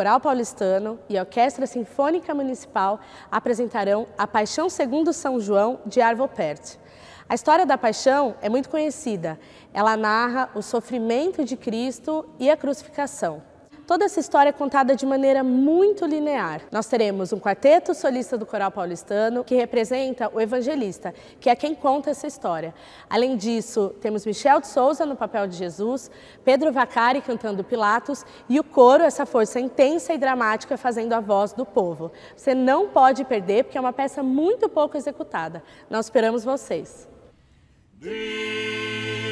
Coral Paulistano e a Orquestra Sinfônica Municipal apresentarão A Paixão segundo São João, de Arvo Pärt. A história da paixão é muito conhecida. Ela narra o sofrimento de Cristo e a crucificação. Toda essa história é contada de maneira muito linear. Nós teremos um quarteto solista do Coral Paulistano que representa o evangelista, que é quem conta essa história. Além disso, temos Michel de Souza no papel de Jesus, Pedro Vaccari cantando Pilatos e o coro, essa força intensa e dramática, fazendo a voz do povo. Você não pode perder, porque é uma peça muito pouco executada. Nós esperamos vocês.